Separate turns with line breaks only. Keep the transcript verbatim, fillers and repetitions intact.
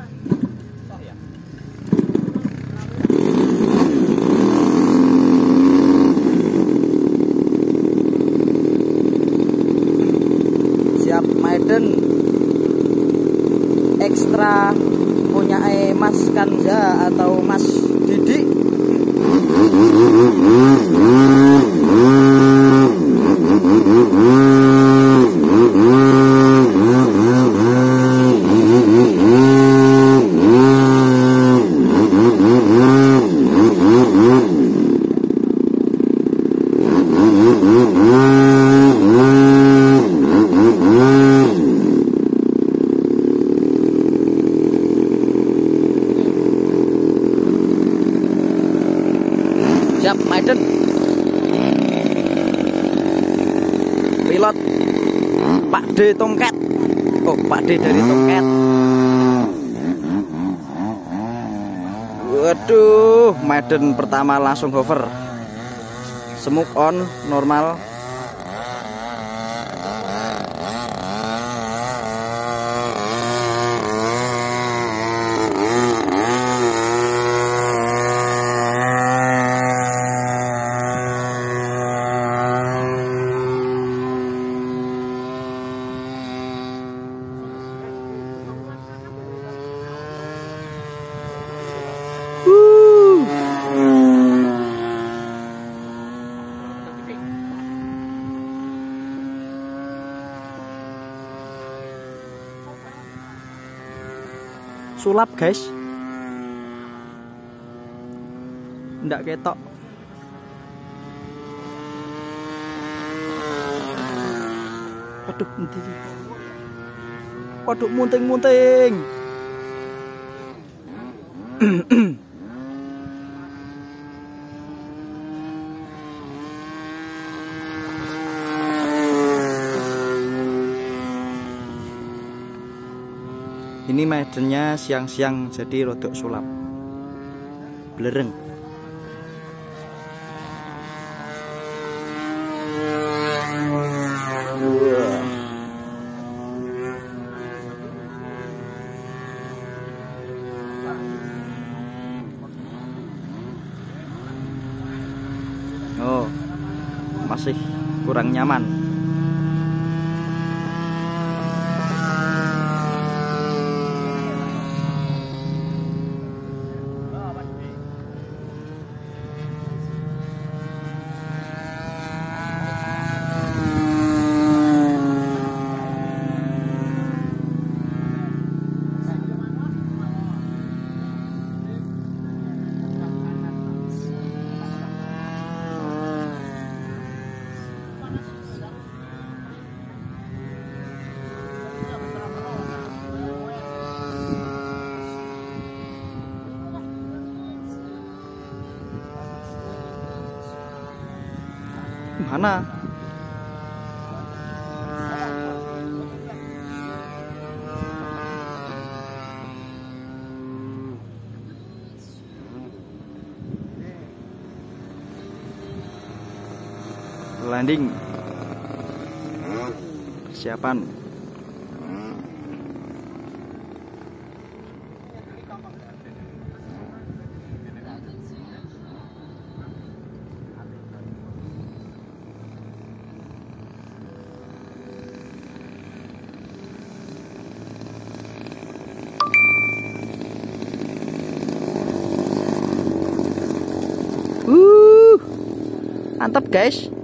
Siap Maiden ekstra punya Mas Kanza atau Mas Didi. Siap Maiden. Pilot Pak D Tongket. Oh, Pak D dari Tongket. Waduh, Maiden pertama langsung hover. Smoke on normal. Sulap guys, ndak ketok. Waduh, nanti. Waduh, munting-munting. Ini Maidennya siang-siang jadi rodok sulap, belereng. Oh, masih kurang nyaman. Mana? Landing. Persiapan. Uh, mantap guys.